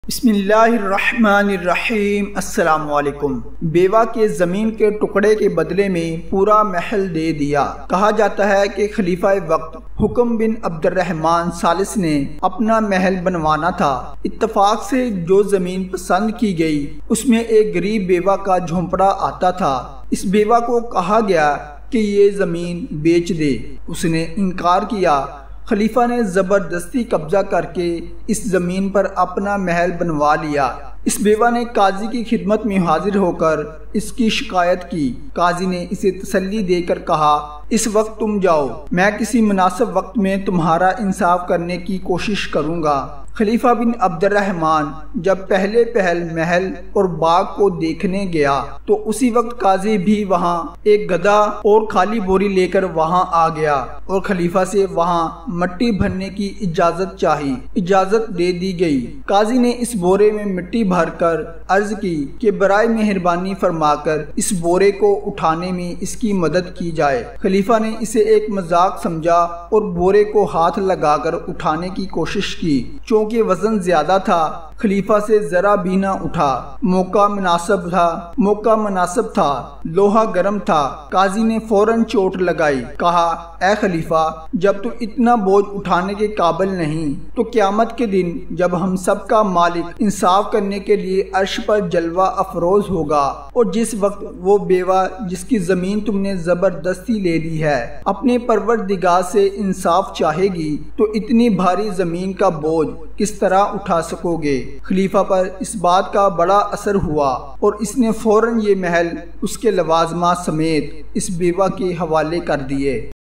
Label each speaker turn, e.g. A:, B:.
A: بسم اللہ الرحمن الرحیم۔ السلام علیکم۔ بیوہ کے زمین کے ٹکڑے کے بدلے میں پورا محل دے دیا۔ کہا جاتا ہے کہ خلیفہ وقت حکم بن عبد الرحمن ثالث نے اپنا محل بنوانا تھا۔ اتفاق سے جو زمین پسند کی گئی اس میں ایک غریب بیوہ کا جھونپڑا آتا تھا۔ اس بیوہ کو کہا گیا کہ یہ زمین بیچ دے۔ اس نے انکار کیا۔ خلیفہ نے زبردستی قبضہ کر کے اس زمین پر اپنا محل بنوا لیا۔ اس بیوہ نے قاضی کی خدمت میں حاضر ہو کر اس کی شکایت کی۔ قاضی نے اسے تسلی دے کر کہا، اس وقت تم جاؤ، میں کسی مناسب وقت میں تمہارا انصاف کرنے کی کوشش کروں گا۔ خلیفہ بن عبد الرحمن جب پہل محل اور باغ کو دیکھنے گیا تو اسی وقت قاضی بھی وہاں ایک گدھا اور خالی بوری لے کر وہاں آ گیا اور خلیفہ سے وہاں مٹی بھرنے کی اجازت چاہی۔ اجازت دے دی گئی۔ قاضی نے اس بورے میں مٹی بھر کر عرض کی کہ برائے مہربانی فرما کر اس بورے کو اٹھانے میں اس کی مدد کی جائے۔ خلیفہ نے اسے ایک مذاق سمجھا اور بورے کو ہاتھ لگا کر اٹھانے کی کوشش کی۔ کہ وزن زیادہ تھا، خلیفہ سے ذرا بھی نہ اٹھا۔ موقع مناسب تھا، لوہا گرم تھا۔ قاضی نے فوراً چوٹ لگائی۔ کہا، اے خلیفہ، جب تو اتنا بوجھ اٹھانے کے قابل نہیں تو قیامت کے دن جب ہم سب کا مالک انصاف کرنے کے لیے عرش پر جلوہ افروز ہوگا اور جس وقت وہ بیوہ جس کی زمین تم نے زبردستی لے لی ہے اپنے پروردگار سے انصاف چاہے گی تو اتنی بھاری زمین کا بوجھ کس طرح اٹھا سکو گے؟ خلیفہ پر اس بات کا بڑا اثر ہوا اور اس نے فوراً یہ محل اس کے لوازمات سمیت اس بیوہ کے حوالے کر دیے۔